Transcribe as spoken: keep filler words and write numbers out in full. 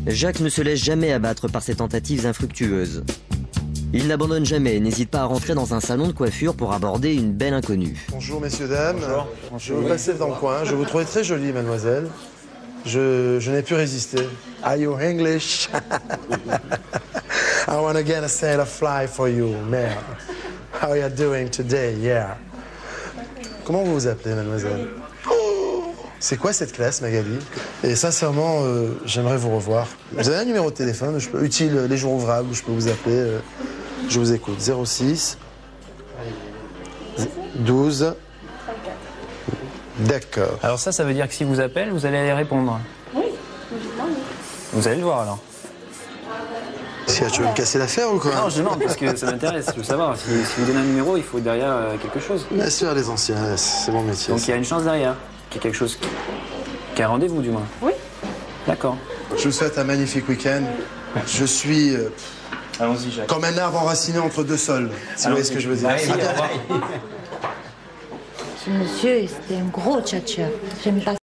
Jacques ne se laisse jamais abattre par ces tentatives infructueuses. Il n'abandonne jamais et n'hésite pas à rentrer dans un salon de coiffure pour aborder une belle inconnue. Bonjour messieurs, dames. Bonjour. Je vous passais dans le coin. Je vous trouvais très jolie, mademoiselle. Je, je n'ai pu résister. Are you English? I want to get a sailor fly for you, ma'am. How are you doing today? Yeah. Comment vous vous appelez, mademoiselle? C'est quoi cette classe, Magali? Et sincèrement, euh, j'aimerais vous revoir. Vous avez un numéro de téléphone je peux, utile les jours ouvrables où je peux vous appeler? euh, Je vous écoute. zéro six douze. D'accord. Alors ça, ça veut dire que si vous appelle, vous allez aller répondre. Oui, Vous allez le voir alors. Si tu veux me casser l'affaire ou quoi? Non, je demande parce que ça m'intéresse. Je veux savoir, si, si vous donnez un numéro, il faut derrière euh, quelque chose. Bien sûr, les anciens, c'est mon métier. Donc il y a une chance derrière, qu'il y ait quelque chose, qui... qu'il y a un rendez-vous du moins. Oui. D'accord. Je vous souhaite un magnifique week-end. Je suis euh, Allons-y, Jacques. comme un arbre enraciné entre deux sols, si vous voyez ce que je veux dire. Allez, au revoir. Ce monsieur, c'était un gros tchatcheur. J'aime pas